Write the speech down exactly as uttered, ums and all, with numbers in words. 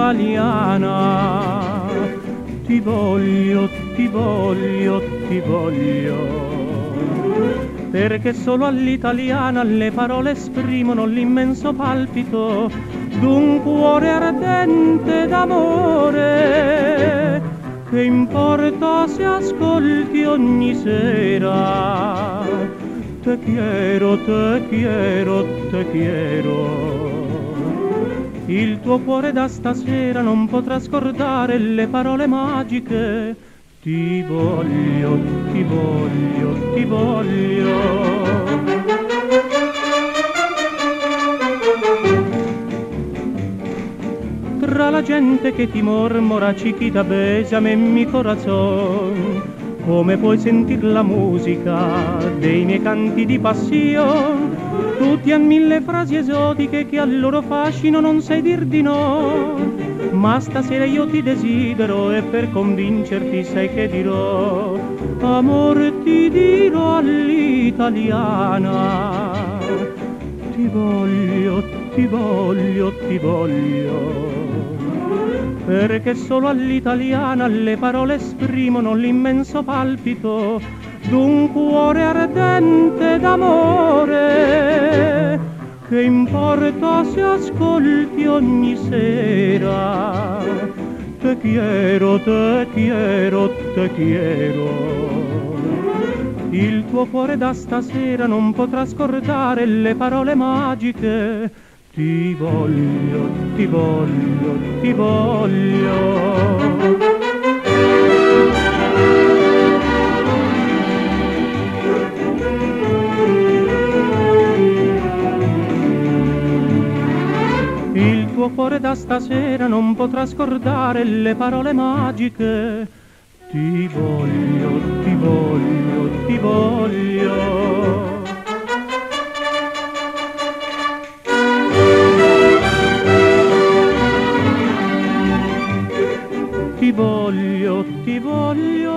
all'italiana. Ti voglio, ti voglio, ti voglio, perché solo all'italiana le parole esprimono l'immenso palpito d'un cuore ardente d'amore, che importa se ascolti ogni sera. Te quiero, te quiero, te quiero. Il tuo cuore da stasera non potrà scordare le parole magiche. Ti voglio, ti voglio, ti voglio. Tra la gente che ti mormora chiquita, besame mi corazón, come puoi sentir la musica dei miei canti di passione. Tutti han mille frasi esotiche che al loro fascino non sai dir di no, ma stasera io ti desidero e per convincerti sai che dirò. Amore, ti dirò all'italiana. Ti voglio, ti voglio, ti voglio, perché solo all'italiana le parole esprimono l'immenso palpito d'un cuore ardente d'amore, che importa se ascolti ogni sera. Te quiero, te quiero, te quiero. Il tuo cuore da stasera non potrà scordare le parole magiche. Ti voglio, ti voglio, ti voglio. Il tuo cuore da stasera non potrà scordare le parole magiche. Ti voglio, ti voglio, ti voglio. Ti voglio, ti voglio.